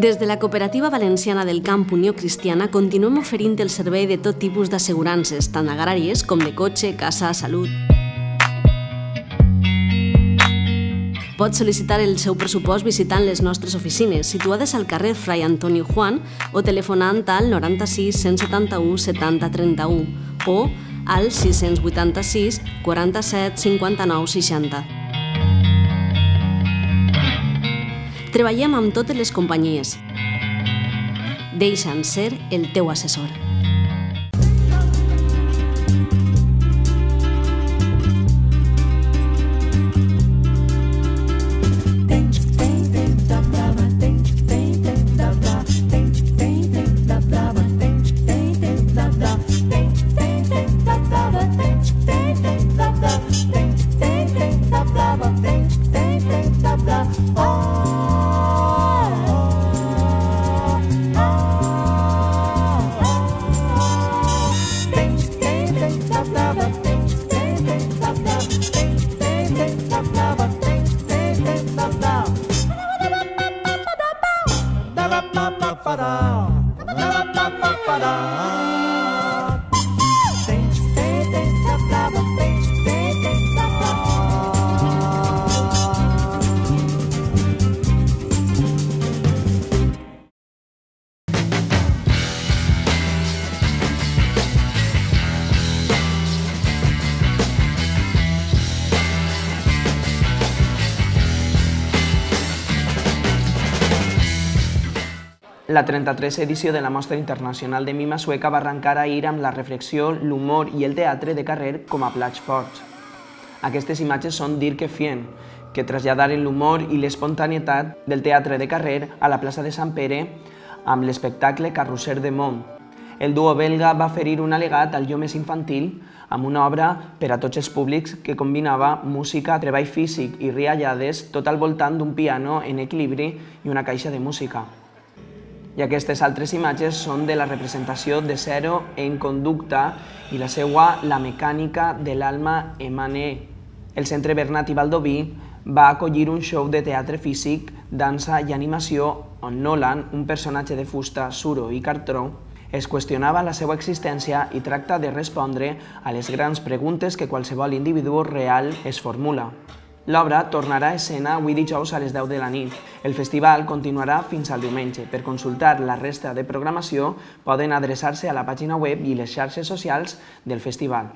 Des de la Cooperativa Valenciana del Camp Unió Cristiana continuem oferint el servei de tot tipus d'assegurances, tant agràries com de cotxe, casa, salut. Pots sol·licitar el seu pressupost visitant les nostres oficines, situades al carrer Fray Antonio Juan o telefonant al 96 171 70 31 o al 686 47 59 60. Treballem amb totes les companyies. Deixa'ns ser el teu assessor. La 33a edició de la Mostra Internacional de Mima Sueca va arrencar ahir amb la reflexió, l'humor i el teatre de carrer com a plats forts. Aquestes imatges són dir que fien, que traslladaren l'humor i l'espontaneïtat del teatre de carrer a la plaça de Sant Pere amb l'espectacle Carrusel de Món. El duo belga va oferir un al·legat al jo més infantil amb una obra per a tots els públics que combinava música, treball físic i riallades tot al voltant d'un piano en equilibri i una caixa de música. I aquestes altres imatges són de la representació de Zero en conducta i la seva La mecànica de l'alma Emmanuel. El Centre Bernat i Baldoví va acollir un show de teatre físic, dansa i animació on Nolan, un personatge de fusta, suro i cartró, es qüestionava la seva existència i tracta de respondre a les grans preguntes que qualsevol individu real es formula. L'obra tornarà a escena avui dijous a les 10 de la nit. El festival continuarà fins al diumenge. Per consultar la resta de programació poden adreçar-se a la pàgina web i les xarxes socials del festival.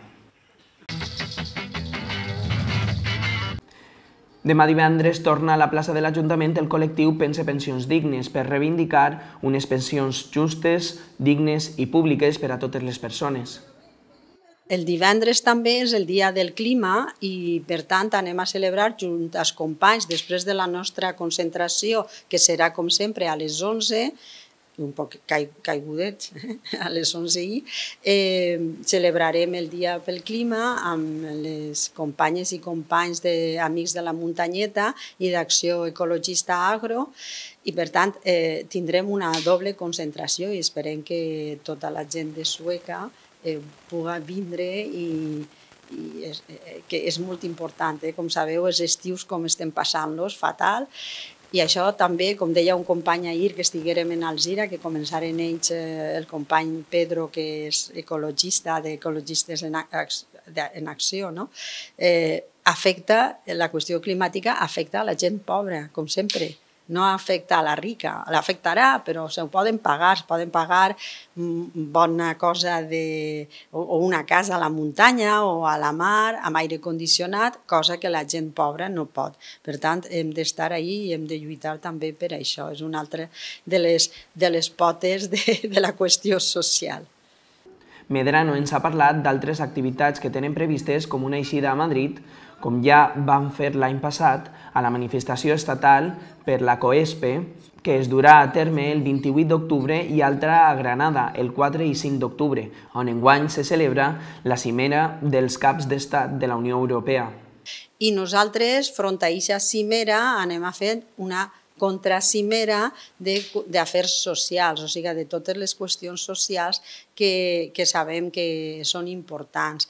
Demà divendres torna a la plaça de l'Ajuntament el col·lectiu Pense Pensions Dignes per reivindicar unes pensions justes, dignes i públiques per a totes les persones. El divendres també és el dia del clima i, per tant, anem a celebrar junt als companys, després de la nostra concentració, que serà, com sempre, a les 11, un poc caigudets, a les 11 celebrarem el dia pel clima amb les companyes i companys d'Amics de la Muntanyeta i d'Acció Ecologista Agro i, per tant, tindrem una doble concentració i esperem que tota la gent de Sueca pugui vindre i que és molt important. Com sabeu, els estius com estem passant-los, fatal. I això també, com deia un company ahir que estiguérem en Alzira, que començaren ells, el company Pedro, que és ecologista, d'Ecologistes en Acció, afecta, la qüestió climàtica afecta a la gent pobra, com sempre. No afecta a la rica, l'afectarà, però se ho poden pagar bona cosa o una casa a la muntanya o a la mar amb aire condicionat, cosa que la gent pobra no pot. Per tant, hem d'estar ahí i hem de lluitar també per això. És una altra de les potes de la qüestió social. Medrano ens ha parlat d'altres activitats que tenen previstes, com una eixida a Madrid, com ja vam fer l'any passat, a la manifestació estatal per la COESPE, que es durà a terme el 28 d'octubre i altra a Granada, el 4 i 5 d'octubre, on enguany se celebra la cimera dels caps d'estat de la Unió Europea. I nosaltres, front a aquesta cimera, anem a fer una contracimera d'afers socials, o sigui, de totes les qüestions socials que sabem que són importants.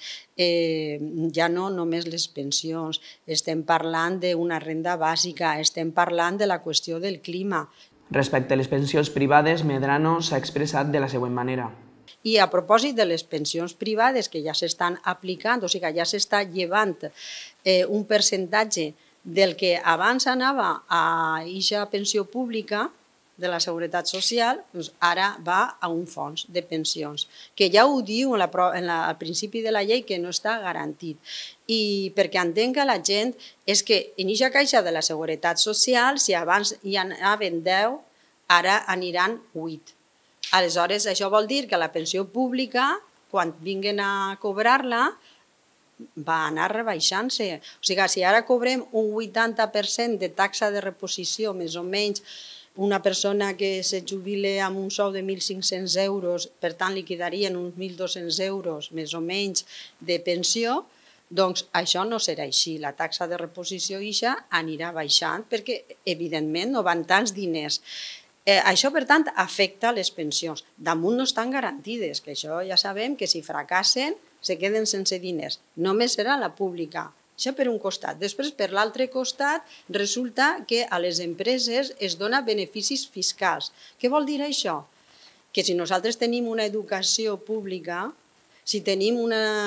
Ja no només les pensions, estem parlant d'una renda bàsica, estem parlant de la qüestió del clima. Respecte a les pensions privades, Medrano s'ha expressat de la següent manera. I a propòsit de les pensions privades que ja s'estan aplicant, o sigui que ja s'està llevant un percentatge del que abans anava a aquesta pensió pública de la Seguretat Social, doncs ara va a un fons de pensions, que ja ho diu al principi de la llei que no està garantit. I perquè entenc que la gent és que en aquesta caixa de la Seguretat Social, si abans hi anaven 10, ara aniran 8. Aleshores, això vol dir que la pensió pública, quan vinguin a cobrar-la, va anar rebaixant-se. O sigui, si ara cobrem un 80% de taxa de reposició, més o menys, una persona que se jubile amb un sou de 1.500 euros, per tant, li quedarien uns 1.200 euros, més o menys, de pensió, doncs això no serà així. La taxa de reposició anirà baixant perquè, evidentment, no van tants diners. Això, per tant, afecta les pensions. Damunt no estan garantides, que això ja sabem que si fracassen se queden sense diners. Només serà la pública. Això per un costat. Després, per l'altre costat, resulta que a les empreses es dona beneficis fiscals. Què vol dir això? Que si nosaltres tenim una educació pública, si tenim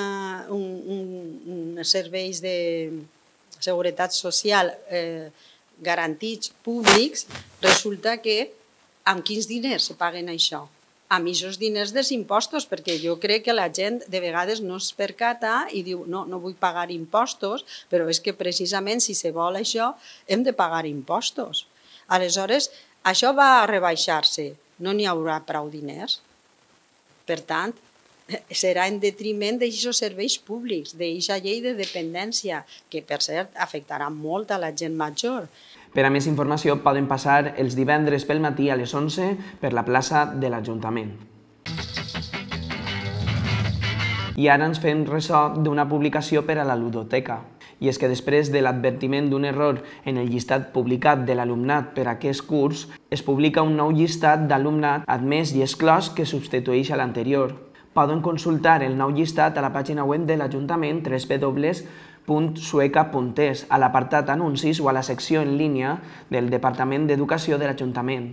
uns serveis de seguretat social garantits públics, resulta que amb quins diners se paguen això? Amb aquests diners dels impostos, perquè jo crec que la gent de vegades no es percata i diu no vull pagar impostos, però és que precisament si se vol això hem de pagar impostos. Aleshores, això va a rebaixar-se, no n'hi haurà prou diners. Per tant, serà en detriment d'aquests serveis públics, d'aquesta llei de dependència, que per cert afectarà molt a la gent major. Per a més informació poden passar els divendres pel matí a les 11 per la plaça de l'Ajuntament. I ara ens fem ressò d'una publicació per a la ludoteca. I és que després de l'advertiment d'un error en el llistat publicat de l'alumnat per a aquest curs, es publica un nou llistat d'alumnat admès i exclòs que substitueix a l'anterior. Poden consultar el nou llistat a la pàgina web de l'Ajuntament www.sueca.es, a l'apartat Anuncis o a la secció en línia del Departament d'Educació de l'Ajuntament.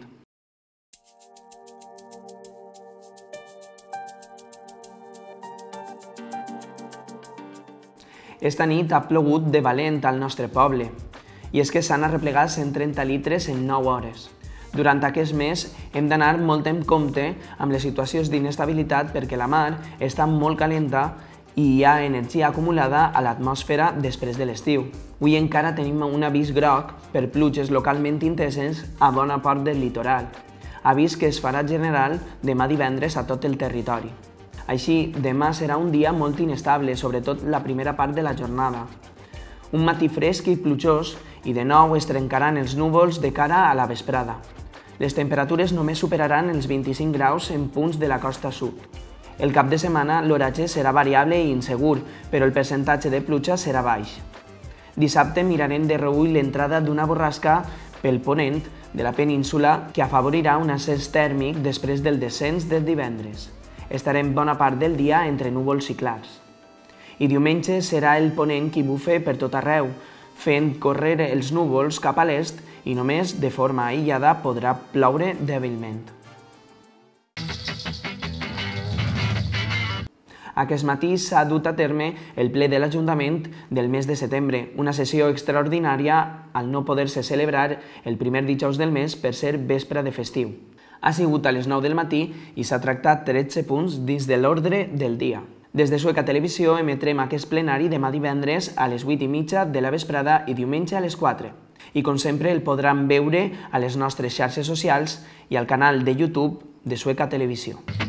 Esta nit ha plogut de valent al nostre poble, i és que s'han arreplegat 130 litres en 9 hores. Durant aquest mes hem d'anar molt en compte amb les situacions d'inestabilitat perquè la mar està molt calenta i hi ha energia acumulada a l'atmosfera després de l'estiu. Avui encara tenim un avís groc per pluges localment intenses a bona part del litoral, avís que es farà general demà divendres a tot el territori. Així, demà serà un dia molt inestable, sobretot la primera part de la jornada. Un matí fresc i plujós i de nou es trencaran els núvols de cara a la vesprada. Les temperatures només superaran els 25 graus en punts de la costa sud. El cap de setmana l'oratge serà variable i insegur, però el percentatge de pluja serà baix. Dissabte mirarem de reüll l'entrada d'una borrasca pel ponent de la península que afavorirà un ascens tèrmic després del descens del divendres. Estarem bona part del dia entre núvols i clars. I diumenge serà el ponent qui bufe per tot arreu, fent córrer els núvols cap a l'est i només de forma aïllada podrà ploure dèbilment. Aquest matí s'ha dut a terme el ple de l'Ajuntament del mes de setembre, una sessió extraordinària al no poder-se celebrar el primer dijous del mes per ser vespre de festiu. Ha sigut a les 9 del matí i s'ha tractat 13 punts dins de l'ordre del dia. Des de Sueca Televisió emetrem aquest plenari demà divendres a les 8:30 de la vesprada i diumenge a les 4. I com sempre el podran veure a les nostres xarxes socials i al canal de YouTube de Sueca Televisió.